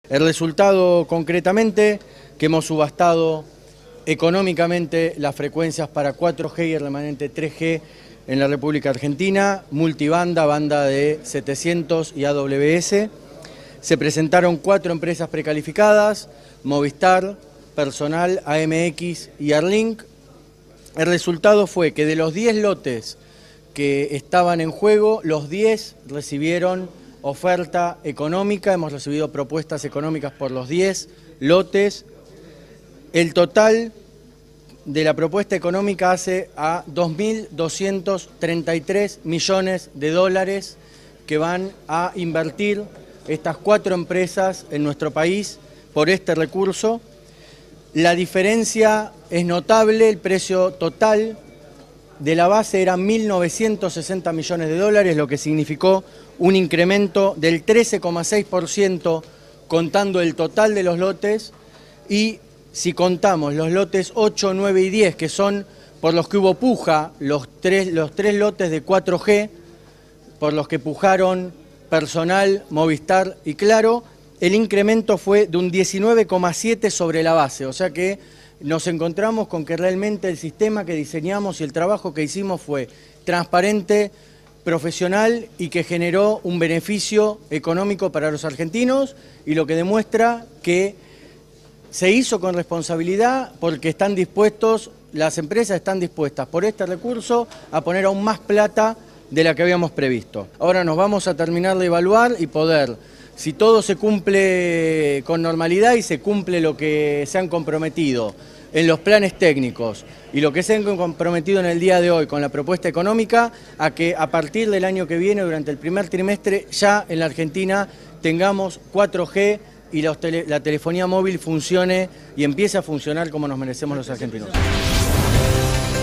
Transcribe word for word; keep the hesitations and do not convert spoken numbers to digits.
El resultado concretamente, que hemos subastado económicamente las frecuencias para cuatro G y el remanente tres G en la República Argentina, multibanda, banda de setecientos y A W S. Se presentaron cuatro empresas precalificadas, Movistar, Personal, A M X y Arlink. El resultado fue que de los diez lotes que estaban en juego, los diez recibieron oferta económica, hemos recibido propuestas económicas por los diez lotes. El total de la propuesta económica hace a dos mil doscientos treinta y tres millones de dólares que van a invertir estas cuatro empresas en nuestro país por este recurso. La diferencia es notable, el precio total de la base era mil novecientos sesenta millones de dólares, lo que significó un incremento del trece coma seis por ciento contando el total de los lotes, y si contamos los lotes ocho, nueve y diez, que son por los que hubo puja, los tres, los tres lotes de cuatro G, por los que pujaron Personal, Movistar y Claro, el incremento fue de un diecinueve coma siete sobre la base, o sea que nos encontramos con que realmente el sistema que diseñamos y el trabajo que hicimos fue transparente, profesional y que generó un beneficio económico para los argentinos, y lo que demuestra que se hizo con responsabilidad porque están dispuestos, las empresas están dispuestas por este recurso a poner aún más plata de la que habíamos previsto. Ahora nos vamos a terminar de evaluar y poder, si todo se cumple con normalidad y se cumple lo que se han comprometido en los planes técnicos y lo que se han comprometido en el día de hoy con la propuesta económica, a que a partir del año que viene, durante el primer trimestre, ya en la Argentina tengamos cuatro G y los tele, la telefonía móvil funcione y empiece a funcionar como nos merecemos los argentinos.